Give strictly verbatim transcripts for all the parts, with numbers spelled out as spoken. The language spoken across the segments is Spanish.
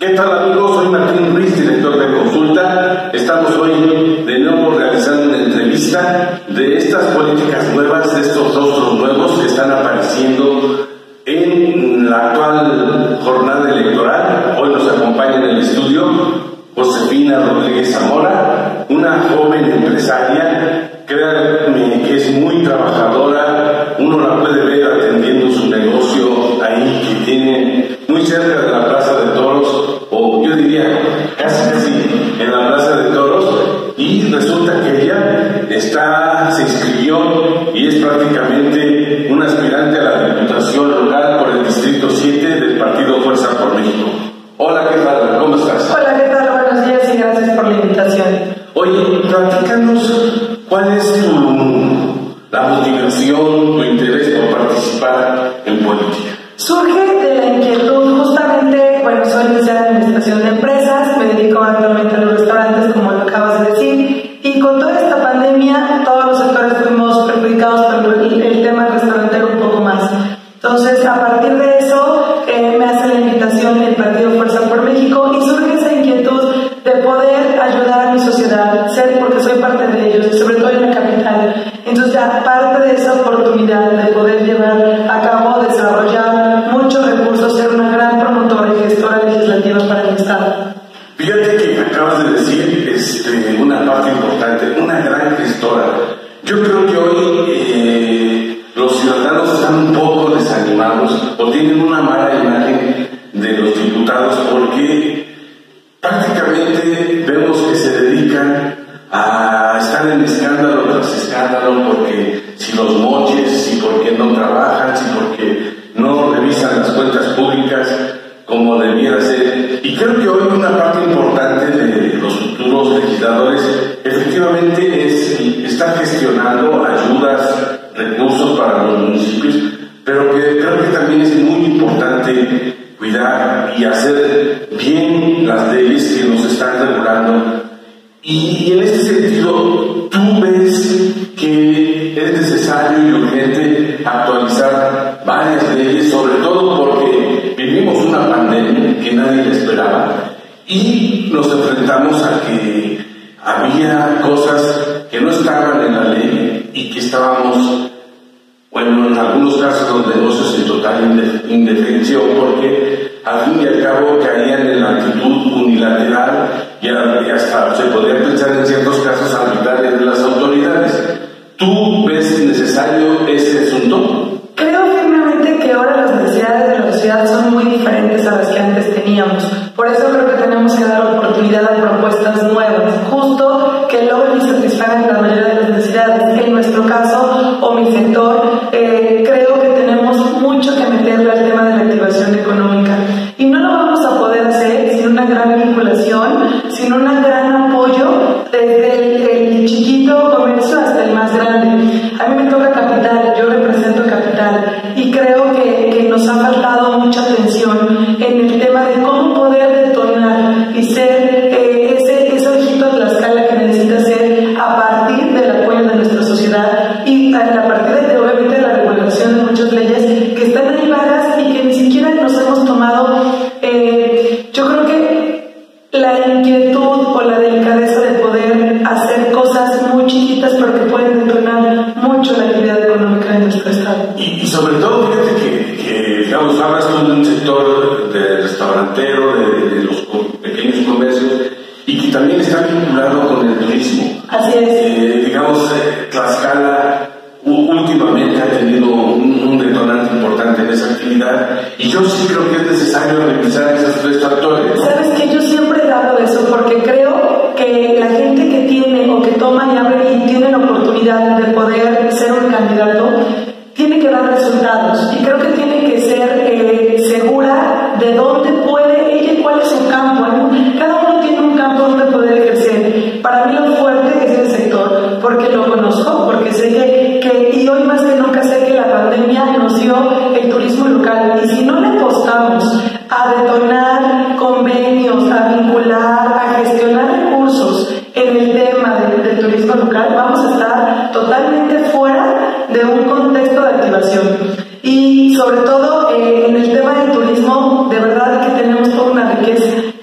¿Qué tal, amigos? Soy Martín Ruiz, director de Consulta. Estamos hoy de nuevo realizando una entrevista de estas políticas nuevas, de estos rostros nuevos que están apareciendo en la actual jornada electoral. Hoy nos acompaña en el estudio Josefina Rodríguez Zamora, una joven empresaria, créanme que es muy trabajadora. Uno la puede ver atendiendo su negocio ahí que tiene muy cerca de la Plaza de Toros, o yo diría casi casi en la Plaza de Toros, y resulta que ella está, se inscribió y es prácticamente un aspirante a la Diputación local por el Distrito siete del Partido Fuerza por México. Hola, ¿qué tal? ¿Cómo estás? Hola, ¿qué tal? Buenos días y gracias por la invitación. Oye, platícanos cuál es tu, la motivación, tu interés por participar en política. Surge de la inquietud, justamente, bueno, soy licenciada en Administración de Empresas, me dedico actualmente a los restaurantes, como lo acabas de decir, y con toda esta pandemia, todos los sectores fuimos perjudicados, pero el, el tema restaurantero un poco más. Entonces, a partir de eso, eh, me hace la invitación el Partido Fuerza por México y surge esa inquietud de poder ayudar a mi sociedad, ser porque soy parte de ellos, y sobre todo en la capital. Entonces, aparte de esa oportunidad de poder llevar a cabo, desarrollar muchos recursos, ser una gran promotora y gestora legislativa para el Estado. Fíjate que acabas de decir este, una parte importante, una gran gestora. Yo creo que hoy eh, los ciudadanos están un poco desanimados o tienen una mala imagen de los diputados porque prácticamente vemos que se dedican a estar en escándalo tras escándalo, porque si los moches, si porque no trabajan, si porque no revisan las cuentas públicas como debiera ser. Y creo que hoy una parte importante de los futuros legisladores efectivamente es estar gestionando ayudas, recursos para los municipios, pero que creo que también es muy importante cuidar y hacer bien las leyes que nos están regulando. Y, y en este sentido, ¿tú ves que es necesario y urgente actualizar varias leyes, sobre todo porque vivimos una pandemia que nadie esperaba y nos enfrentamos a que había cosas que no estaban en la ley y que estábamos, bueno, en algunos casos los negocios en total indefensión, porque al fin y al cabo caían en la actitud unilateral y hasta se podría pensar en ciertos casos arbitrarios de las autoridades. ¿Tú ves necesario ese asunto? Creo firmemente que ahora las necesidades de la sociedad son muy diferentes a las que antes teníamos. Por eso creo que tenemos que dar oportunidad a propuestas nuevas, justo que logren y satisfagan la mayoría de las necesidades. En nuestro caso, o mi sector, eh, creo que tenemos mucho que meterle al tema de la activación económica. Y no lo vamos a poder hacer sin una gran vinculación, sin un gran apoyo desde el, el chiquito comercio hasta el más grande. A mí me toca Capital, yo represento Capital, y creo que, que nos ha faltado mucha atención en el tema de cómo poder detonar y ser eh, ese, ese ojito de la escala que necesita ser a partir del apoyo de nuestra sociedad y a partir de, obviamente, de la regulación de muchas leyes que están ahí vagas y que ni siquiera nos hemos tomado. Eh, yo creo que la inquietud o la delicadeza de poder hacer cosas muy chiquitas pero que pueden detonar mucho la actividad económica de nuestro estado. Y, y sobre todo, fíjate que, que digamos, hablas tú de un sector de restaurantero, de, de los pequeños comercios, y que también está vinculado con el turismo. Así es. Eh, digamos, eh, Tlaxcala últimamente ha tenido un, un detonante importante en esa actividad, y yo sí creo que es necesario revisar esos tres factores, ¿no? Sabes que yo siempre hablo de eso porque creo que la gente que tiene o que toma y abre y tiene la oportunidad de poder ser un candidato tiene que dar resultados, y creo que tiene que ser eh, segura de dónde puede ella y cuál es su campo. Cada uno tiene un campo donde poder ejercer. Para mí lo fuerte es el sector, porque lo conozco, porque sé que, que y hoy más que nunca sé que la pandemia nos dio el turismo local, y si no le apostamos a detonar convenios, a vincular, a gestionar recursos en el tema del, del turismo local, vamos a estar totalmente fuera de un contexto de activación. Y sobre todo eh, en el tema del turismo, de verdad que tenemos toda una riqueza.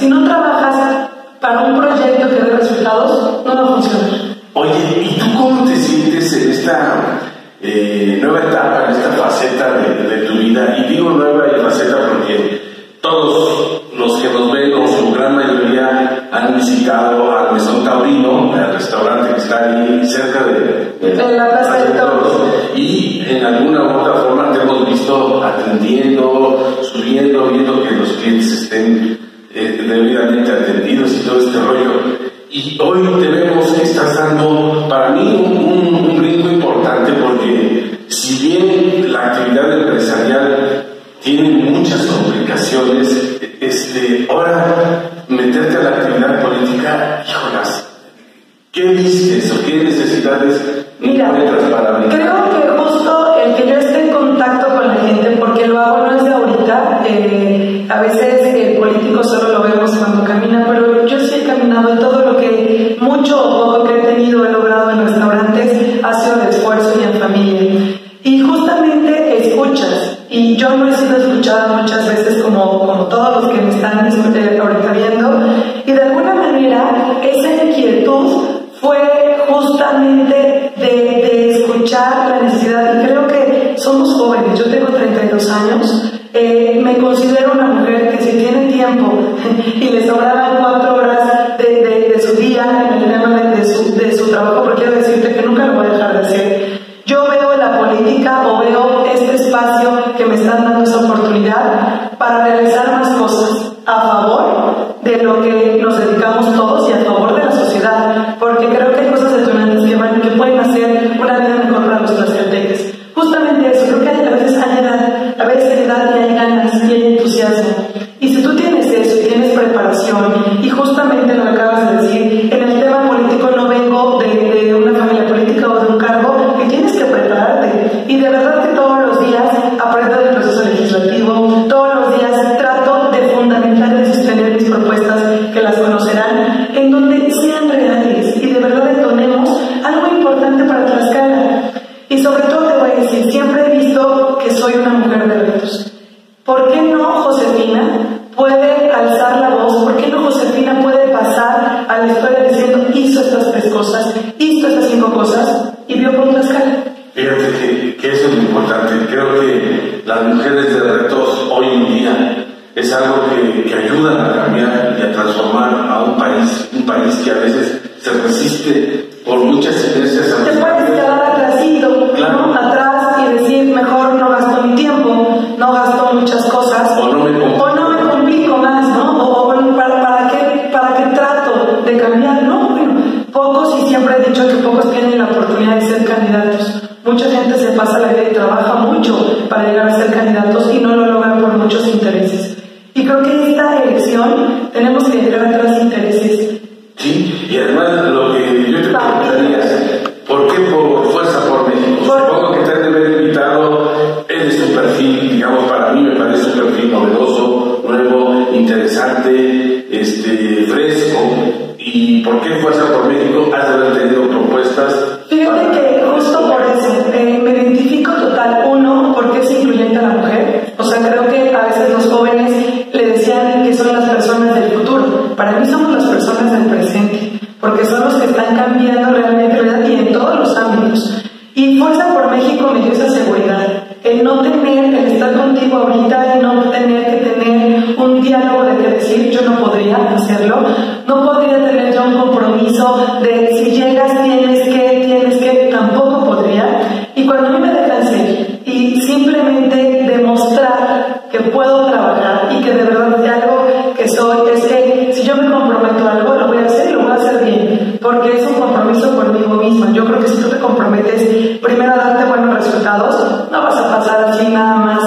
Si no trabajas para un proyecto que dé resultados, no va a funcionar. Oye, ¿y tú cómo te sientes en esta eh, nueva etapa, en esta faceta de, de tu vida? Y digo nueva faceta porque todos los que nos ven, o su gran mayoría, han visitado al Mesón Taurino, el restaurante que está ahí cerca de, de, de la Plaza de Toros. Y en alguna u otra forma te hemos visto atendiendo, subiendo, viendo que los clientes estén eh, debidamente atendidos y todo este rollo. Y hoy te vemos que estás dando, para mí, un, un, un brinco importante, porque si bien la actividad empresarial tiene muchas complicaciones, este, ahora meterte a la actividad política, híjolas, ¿qué vistes o qué necesidades encuentras para brincar? Creo que justo el que yo esté en contacto con la gente, porque lo hago no es de ahorita, eh, a veces el político solo lo vemos cuando camina, pero yo sí he caminado y todo lo que mucho o poco que he tenido he logrado en restaurantes ha sido de esfuerzo y en familia. Y justamente escuchas, y yo no he sido escuchada muchas veces como, como todos los que me están ahorita viendo, y de alguna manera esa inquietud fue justamente de, de escuchar la necesidad, y creo que somos jóvenes, yo tengo treinta y dos años, eh, me considero una mujer que si tiene tiempo y le sobraban cuatro horas de, de, de su día en el tema de, de, su, de su trabajo, porque quiero decirte que nunca lo voy a dejar de hacer. Yo veo la política o veo este espacio que me están dando esa oportunidad para realizar más cosas a favor de lo que nos dedicamos todos y a favor de la sociedad, porque creo que hay cosas detonantes que, van, que pueden hacer una vida mejor para nuestras gentes. Justamente eso, creo que a veces hay edad, a veces hay edad y hay ganas y hay entusiasmo. Y si tú tienes eso y tienes preparación, y justamente lo que acabas de decir, en el tema político no vengo de, de una familia política o de un cargo, que tienes que prepararte. Y de verdad que todos los días aprendo del proceso legislativo, todos los días trato de fundamentar y de sostener mis propuestas, que las conocerán, en donde sean reales y de verdad detonemos algo importante para Tlaxcala. Y sobre todo te voy a decir, siempre he visto que soy una mujer de retos. ¿Por qué no Josefina puede alzar la voz? ¿Por qué no Josefina puede pasar a la historia diciendo hizo estas tres cosas, hizo estas cinco cosas y vio por Tlaxcala? Fíjate que, que eso es muy importante. Creo que las mujeres de retos hoy en día es algo que, que ayudan a cambiar y a transformar a un país, un país que a veces se resiste por muchas inercias. Te puedes quedar atrasito, claro, ¿no? Atrás y decir, mejor no gasto mi tiempo, no gasto muchas cosas, o no me complico, o no me complico más, ¿no? O, o para, para, qué, ¿para qué trato de cambiar? No, bueno, pocos, y siempre he dicho que pocos tienen la oportunidad de ser candidatos. Mucha gente se pasa la vida y trabaja mucho para llegar a ser candidatos y no lo logran por muchos intereses. Y creo que esta elección tenemos que dejar atrás intereses. Sí, y además lo que yo te preguntaría es, ¿por qué por Fuerza por México? Por... Supongo que te han de haber invitado, eres un perfil, digamos, para mí me parece un perfil novedoso, nuevo, interesante, este, fresco. ¿Y por qué Fuerza por México? ¿Has de haber tenido propuestas? Fíjate que justo por eso eh, me identifico total, uno, porque es incluyente a la mujer. O sea, creo que a veces los jóvenes le decían que son las personas del futuro. Para mí somos las personas del presente, porque son los que están cambiando realmente, ¿verdad? Y en todos los ámbitos. Y Fuerza por México me dio esa seguridad, el no tener, el estar contigo ahorita, el no tener que tener un diálogo de qué decir, yo no podría hacerlo, no podría tener yo un compromiso de si llegas tienes que, tienes que, tampoco podría. Y cuando a mí me dejan ser y simplemente demostrar que puedo trabajar y que de verdad de algo que soy, es que si yo me comprometo a algo, lo voy a hacer y lo voy a hacer bien, porque es un compromiso conmigo misma. Yo creo que si tú te comprometes primero a darte buenos resultados, no vas a pasar así nada más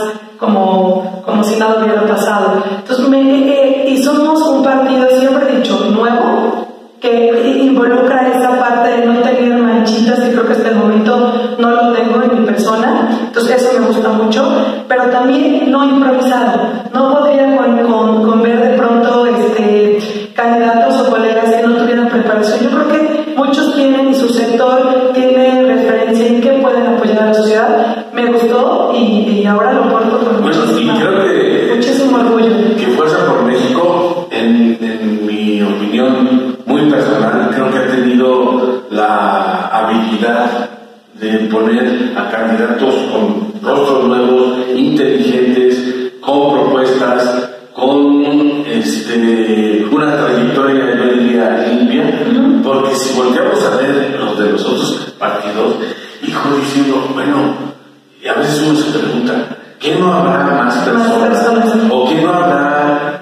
como, como si nada hubiera pasado. Entonces, me, eh, y somos un partido, siempre he dicho, nuevo, que involucra esa parte de no tener manchitas, y creo que hasta el momento no lo tengo en mi persona. Entonces eso me gusta mucho, pero también no improvisado. No podría con, con, con ver de pronto este, candidatos o colegas que no tuvieran preparación. Yo creo que muchos tienen y su sector tiene referencia en qué pueden apoyar a la sociedad. Me gustó y, y ahora lo porto con bueno, muchísima, y creo que, muchísimo orgullo. Que Fuerza por México en, en en mi opinión muy personal, creo que ha tenido la habilidad de poner a candidatos con rostros nuevos, inteligentes, con propuestas, con este, una trayectoria, yo diría, limpia, porque si volteamos a ver los de los otros partidos, hijo, diciendo, bueno, y a veces uno se pregunta, ¿qué no habrá más personas? ¿O qué no habrá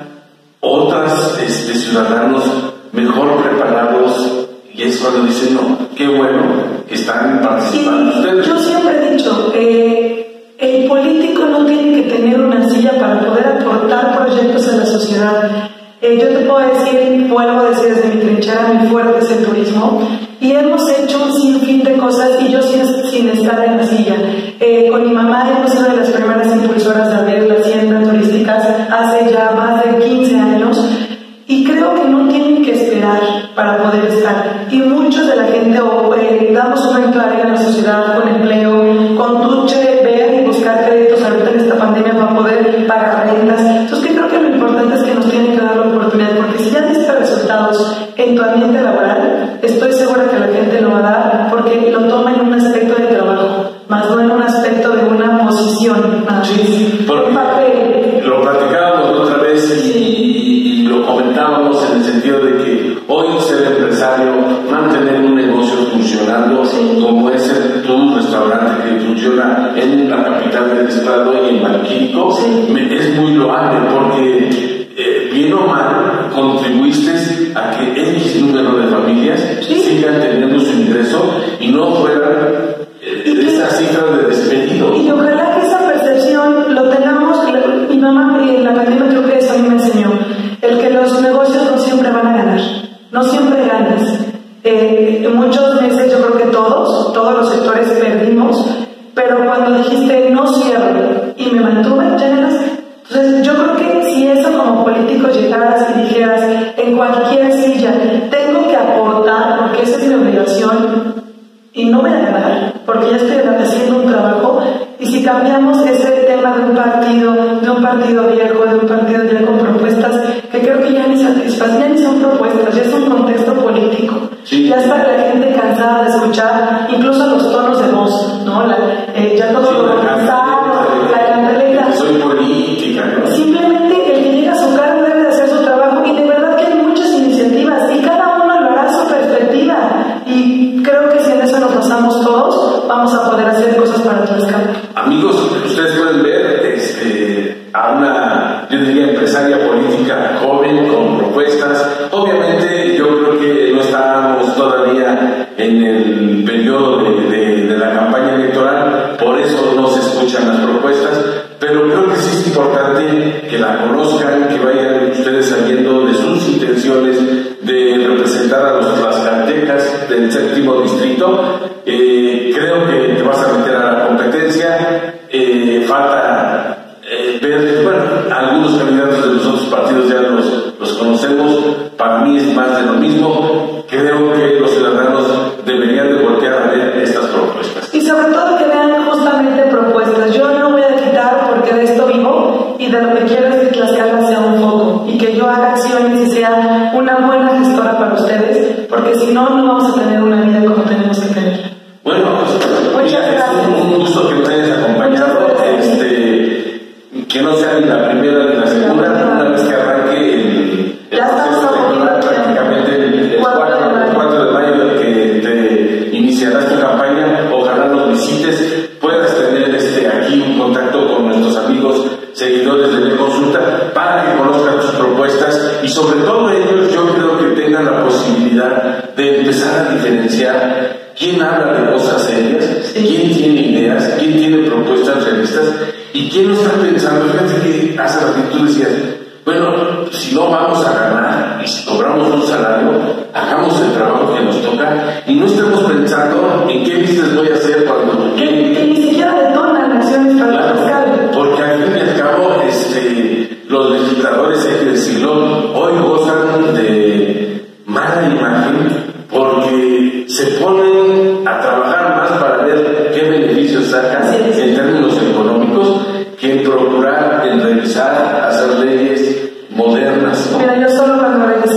otras este, ciudadanos mejor preparados? Y es cuando dicen, no, qué bueno que están participando sí, ustedes. Yo siempre he dicho, eh, el político no tiene que tener una silla para poder aportar proyectos a la sociedad. Eh, yo te puedo decir, vuelvo a decir desde mi trinchera, mi fuerte es el turismo, y hemos hecho un sinfín de cosas y yo sin, sin estar en la silla. Eh, con mi mamá hemos sido de las primeras impulsoras de abrir las haciendas turísticas hace ya más de quince años. Y creo que no tienen que esperar para poder estar. Y muchos de la gente o, eh, damos una claridad en la sociedad con empleo, con tuche, ver y buscar créditos ahorita en esta pandemia para poder pagar rentas. Entonces, creo que lo importante es que nos tienen que dar la oportunidad, porque si ya diste resultados en tu ambiente laboral, estoy segura que la gente lo va a dar porque lo toma en un aspecto de trabajo, más no en un aspecto de una posición. Sí, porque lo platicábamos otra vez y, y, y lo comentábamos en el sentido de que hoy ser empresario, mantener un negocio funcionando, sí, como es el, tu restaurante que funciona en la capital del estado y en Banquírico, sí, es muy loable porque eh, bien o mal contribuiste a que X número de familias, sí, sigan teniendo su ingreso y no fueran eh, esas cifras de despedido. Y ojalá que esa percepción lo tengamos. Mi mamá en la pandemia creo que eso a mí me enseñó, el que los negocios no siempre van a ganar, no siempre ganas. Eh, en muchos meses yo creo que todos, todos los sectores perdimos, pero cuando dijiste no cierro y me mantuve, ya ganaste. Entonces yo creo que si eso como político llegaras y dijeras en cualquier silla, tengo que aportar porque esa es mi obligación y no voy a ganar porque ya estoy haciendo un trabajo, y si cambiamos ese tema de un partido, de un partido viejo, de un partido ya con propuestas que creo que ya ni satisfacen, ya ni son propuestas, ya es un contexto político, sí, ya está la gente cansada de escuchar incluso los tonos de voz, ¿no? La, eh, ya todo sí, lo cansado, la cantaleta. Soy política, ¿no? Simplemente el que llega a su cargo debe de hacer su trabajo, y de verdad que hay muchas iniciativas y cada uno lo hará a su perspectiva, y creo que si en eso nos basamos todos, vamos a poder hacer cosas para Tlaxcala. Amigos, ustedes pueden ver este, a una, yo diría, empresaria política joven con propuestas. Obviamente yo creo que no estábamos todavía en el periodo de, de, de la campaña electoral, por eso no se escuchan las propuestas, pero creo que sí es importante que la conozcan, que vayan ustedes sabiendo de sus intenciones de representar a los tlaxcaltecas del séptimo distrito. Eh, creo que te vas a meter a la competencia. Eh, falta eh, ver, bueno, algunos candidatos de los otros partidos ya los, los conocemos. Para mí es más de lo mismo. Creo que los ciudadanos deberían de voltear a ver estas propuestas. Y sobre todo que vean justamente propuestas. Yo no voy a quitar porque de esto vivo y de lo que quiero es que Tlaxcala sea un foco y que yo haga acciones y sea una buena gestora para ustedes, porque si no, no vamos a tener una vida como tenemos que tener. Bueno, pues, muchas mira, gracias. Es un gusto que me hayas acompañado. Este, que no sea ni la primera ni la segunda, una vez que arranque el, el ya proceso electoral, prácticamente el, el cuatro de mayo que te iniciarás tu campaña. Ojalá nos visites, puedas tener este, aquí un contacto con nuestros amigos seguidores de la consulta para que conozcan tus propuestas, y sobre todo ellos yo creo que tengan la posibilidad de empezar a diferenciar quién habla de cosas serias, quién tiene ideas, quién tiene propuestas realistas y quién no está pensando. Fíjate que hace ratito tú decías, bueno, si no vamos a ganar y si cobramos un salario, hagamos el trabajo que nos toca y no estemos pensando en qué business voy a hacer cuando... Que, que ni siquiera detonan acciones para claro, fiscal. porque al fin y al cabo este, los legisladores, hay que decirlo, hoy gozan de mala imagen porque se ponen a trabajar más para ver qué beneficios sacan en términos económicos que en procurar, en revisar, hacer leyes modernas, ¿no? Mira, yo solo cuando revisé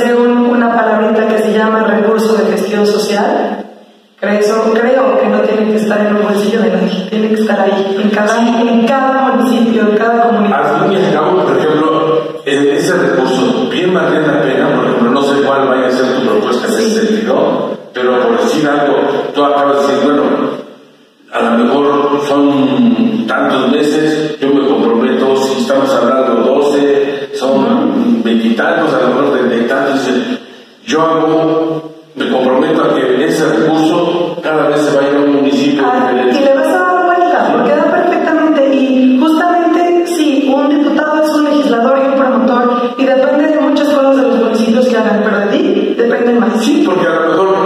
sentido social, creo, creo que no tiene que estar en el bolsillo de nadie, tiene que estar ahí, en cada, en cada municipio, en cada comunidad. Al fin y al cabo, por ejemplo, ese recurso bien valdría la pena, por ejemplo, no sé cuál vaya a ser tu propuesta en ese sentido, pero por decir algo, tú acabas de decir, bueno, a lo mejor son tantos meses, yo me comprometo, si estamos hablando doce, son veintitantos, a lo mejor treinta y tantos, yo hago, me comprometo a que ese recurso cada vez se vaya a un municipio ah, diferente. Y le vas a dar vuelta, porque da perfectamente, y justamente, sí, un diputado es un legislador y un promotor, y depende de muchas cosas de los municipios que hagan, pero de ti depende más. Sí, porque a lo mejor